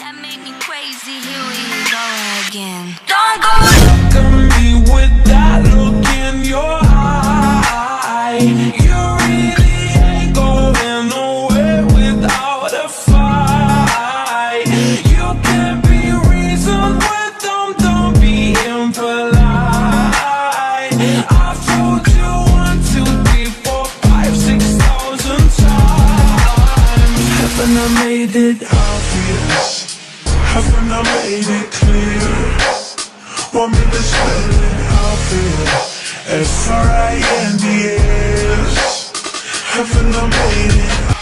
that make me crazy. Here we go again. Don't go. Look at me with that look in your eye. You really ain't going nowhere without a fight. You can't be reasoned with them, don't be impolite. I've told you 1, 2, 3, 4, 5, 6,000 times. Haven't I made it obvious? Haven't I made it clear? Want me to spell it out for you? F-R-I-N-D-S. Haven't I made it